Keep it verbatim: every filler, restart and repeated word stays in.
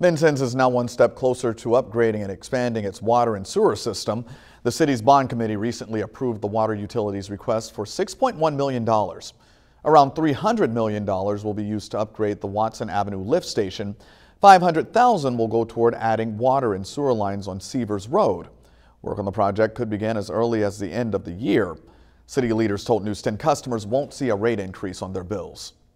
Vincennes is now one step closer to upgrading and expanding its water and sewer system. The city's bond committee recently approved the water utilities request for six point one million dollars. Around three hundred million dollars will be used to upgrade the Watson Avenue lift station. five hundred thousand dollars will go toward adding water and sewer lines on Seavers Road. Work on the project could begin as early as the end of the year. City leaders told News ten customers won't see a rate increase on their bills.